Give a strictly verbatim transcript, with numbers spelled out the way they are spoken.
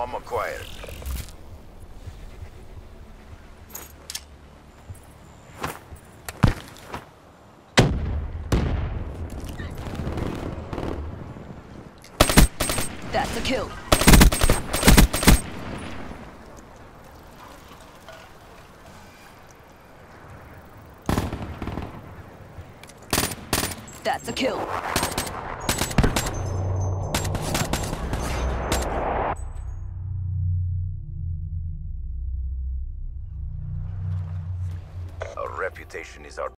Bomb acquired. That's a kill. That's a kill. Our reputation is our